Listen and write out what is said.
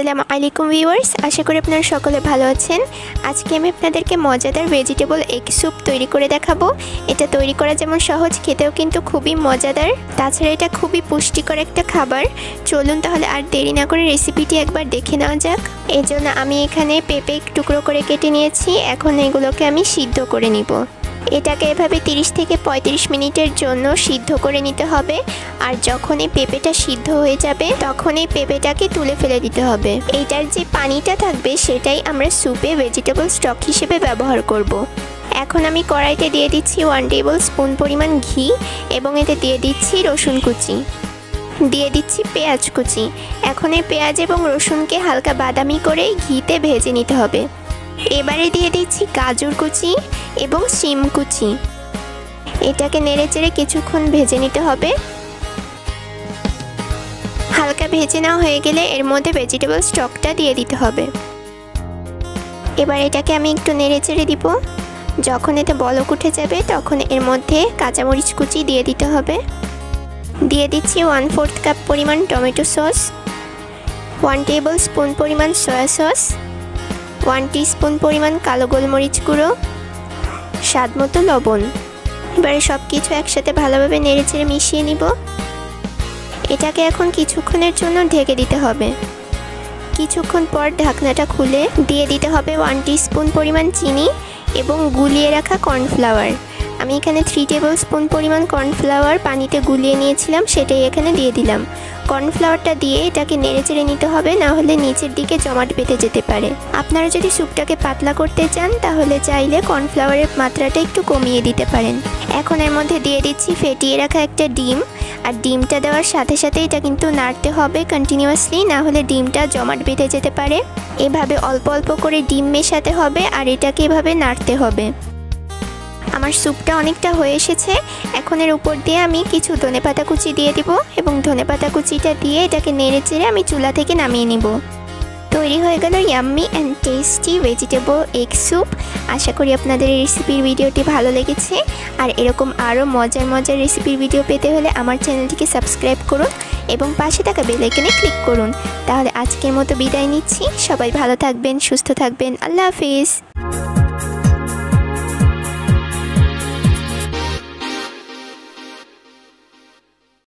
আসসালামু আলাইকুম ভিউয়ার্স, আশা করি আপনারা সকলে ভালো আছেন। আজকে আমি আপনাদেরকে মজাদার ভেজিটেবল এগ স্যুপ তৈরি করে দেখাবো। এটা তৈরি করা যেমন সহজ, খেতেও কিন্তু খুবই মজাদার। তাছাড়া এটা খুবই পুষ্টিকর একটা খাবার। চলুন তাহলে আর দেরি না করে রেসিপিটি একবার দেখে নেওয়া যাক। এই জন্য আমি এখানে পেঁপে টুকরো করে কেটে নিয়েছি। এখন এগুলোকে আমি সিদ্ধ করে নিব। এটাকে এভাবে 30 থেকে 35 মিনিটের জন্য সিদ্ধ করে নিতে হবে। আর যখন এই পেঁপেটা সিদ্ধ হয়ে যাবে তখন এই পেঁপেটাকে তুলে ফেলে দিতে হবে। এইটার যে পানিটা থাকবে সেটাই আমরা স্যুপে ভেজিটেবল স্টক হিসেবে ব্যবহার করব। এখন আমি কড়াইতে দিয়ে দিচ্ছি 1 টেবিল স্পুন পরিমাণ ঘি এবং এতে দিয়ে দিচ্ছি রসুন কুচি, দিয়ে দিচ্ছি পেঁয়াজ কুচি। এখন এই পেঁয়াজ এবং রসুনকে হালকা বাদামি করে ঘিতে ভেজে নিতে হবে। এবারে দিয়ে দিচ্ছি গাজর কুচি এবং শিম কুচি। এটাকে নেড়েচেড়ে কিছুক্ষণ ভেজে নিতে হবে। হালকা ভেজে নেওয়া হয়ে গেলে এর মধ্যে ভেজিটেবল স্টকটা দিয়ে দিতে হবে। এবার এটাকে আমি একটু নেড়েচেড়ে দিব। যখন এতে বলক উঠে যাবে তখন এর মধ্যে কাঁচামরিচ কুচি দিয়ে দিতে হবে। দিয়ে দিচ্ছি 1/4 কাপ পরিমাণ টমেটো সস, 1 টেবিল স্পুন পরিমাণ সয়া সস, 1 টিস্পুন পরিমাণ কালো গোলমরিচ গুঁড়ো, স্বাদ মতো লবণ। এবারে সব কিছু একসাথে ভালোভাবে নেড়েচেড়ে মিশিয়ে নিব। এটাকে এখন কিছুক্ষণের জন্য ঢেকে দিতে হবে। কিছুক্ষণ পর ঢাকনাটা খুলে দিয়ে দিতে হবে 1 টিস্পুন পরিমাণ চিনি এবং গুলিয়ে রাখা কর্নফ্লাওয়ার। আমি এখানে 3 টেবিল স্পুন পরিমাণ কর্নফ্লাওয়ার পানিতে গুলিয়ে নিয়েছিলাম, সেটাই এখানে দিয়ে দিলাম। কর্নফ্লাওয়ারটা দিয়ে এটাকে নেড়েচেড়ে নিতে হবে, না হলে নিচের দিকে জমাট বেঁধে যেতে পারে। আপনারা যদি স্যুপটাকে পাতলা করতে চান তাহলে চাইলে কর্নফ্লাওয়ারের মাত্রাটা একটু কমিয়ে দিতে পারেন। এখন এর মধ্যে দিয়ে দিচ্ছি ফেটিয়ে রাখা একটা ডিম। আর ডিমটা দেওয়ার সাথে সাথে এটা কিন্তু নাড়তে হবে কন্টিনিউয়াসলি, না হলে ডিমটা জমাট বেঁধে যেতে পারে। এভাবে অল্প অল্প করে ডিম মেশাতে হবে আর এটাকে এভাবে নাড়তে হবে। আমার স্যুপটা অনেকটা হয়ে এসেছে। এখন এর উপর দিয়ে আমি কিছু ধনেপাতা কুচি দিয়ে দিব এবং ধনেপাতা কুচিটা দিয়ে এটাকে নেড়েচেড়ে আমি চুলা থেকে নামিয়ে নিব। তৈরি হয়ে গেল yummy and tasty vegetable egg soup. আশা করি আপনাদের এই রেসিপির ভিডিওটি ভালো লেগেছে। আর এরকম আরও মজার মজার রেসিপির ভিডিও পেতে হলে আমার চ্যানেলটিকে সাবস্ক্রাইব করুন এবং পাশে থাকা বেল আইকনে ক্লিক করুন। তাহলে আজকের মতো বিদায় নিচ্ছি। সবাই ভালো থাকবেন, সুস্থ থাকবেন। আল্লাহ হাফিজ।